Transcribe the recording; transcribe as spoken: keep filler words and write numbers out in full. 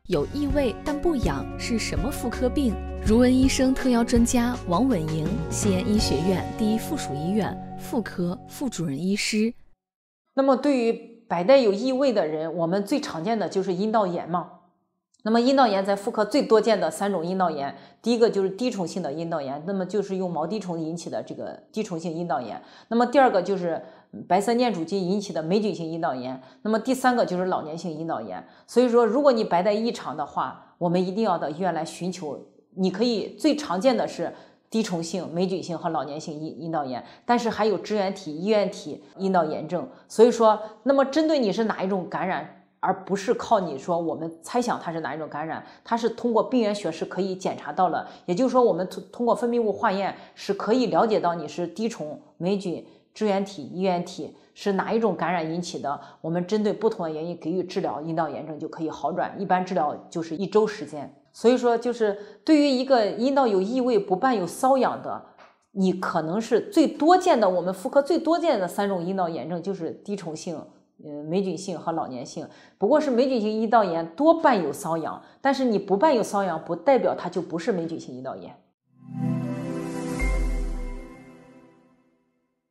有异味但不痒是什么妇科病？如闻医生特邀专家王稳莹，西安医学院第一附属医院妇科副主任医师。 那么对于白带有异味的人，我们最常见的就是阴道炎嘛。那么阴道炎在妇科最多见的三种阴道炎，第一个就是滴虫性的阴道炎，那么就是用毛滴虫引起的这个滴虫性阴道炎。那么第二个就是白色念珠菌引起的霉菌性阴道炎。那么第三个就是老年性阴道炎。所以说，如果你白带异常的话，我们一定要到医院来寻求。你可以最常见的是滴虫性、霉菌性和老年性阴阴道炎，但是还有支原体、衣原体阴道炎症。所以说，那么针对你是哪一种感染，而不是靠你说我们猜想它是哪一种感染，它是通过病原学是可以检查到了，也就是说我们通过分泌物化验是可以了解到你是滴虫、霉菌、支原体、衣原体是哪一种感染引起的，我们针对不同的原因给予治疗，阴道炎症就可以好转，一般治疗就是一周时间。所以说，就是对于一个阴道有异味不伴有瘙痒的，你可能是最多见的，我们妇科最多见的三种阴道炎症就是滴虫性、呃霉菌性和老年性。不过是霉菌性阴道炎多伴有瘙痒，但是你不伴有瘙痒不代表它就不是霉菌性阴道炎。